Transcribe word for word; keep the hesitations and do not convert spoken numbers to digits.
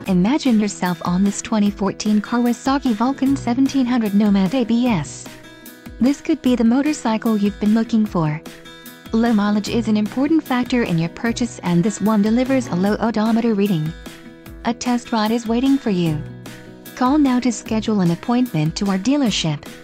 Imagine yourself on this twenty fourteen Kawasaki Vulcan seventeen hundred Nomad A B S. This could be the motorcycle you've been looking for. Low mileage is an important factor in your purchase, and this one delivers a low odometer reading. A test ride is waiting for you. Call now to schedule an appointment to our dealership.